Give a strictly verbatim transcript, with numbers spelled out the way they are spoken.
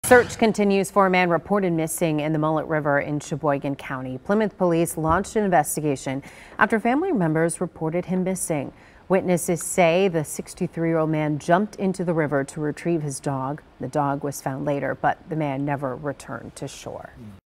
Search continues for a man reported missing in the Mullet River in Sheboygan County. Plymouth Police launched an investigation after family members reported him missing. Witnesses say the sixty-three-year-old man jumped into the river to retrieve his dog. The dog was found later, but the man never returned to shore.